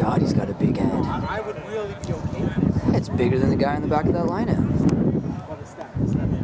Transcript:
God, he's got a big head. I would really be okay with it. It's bigger than the guy in the back of that lineup. What is that? Is that